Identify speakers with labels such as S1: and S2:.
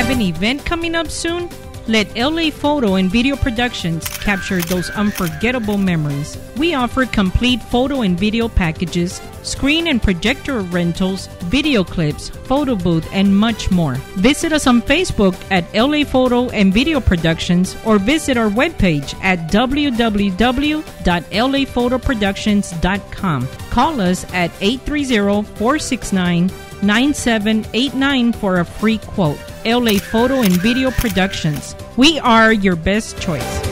S1: Have an event coming up soon? Let LA Photo and Video Productions capture those unforgettable memories. We offer complete photo and video packages, screen and projector rentals, video clips, photo booth, and much more. Visit us on Facebook at LA Photo and Video Productions or visit our webpage at www.laphotoproductions.com. Call us at 830-469-9789 for a free quote. LA Photo and Video Productions. We are your best choice.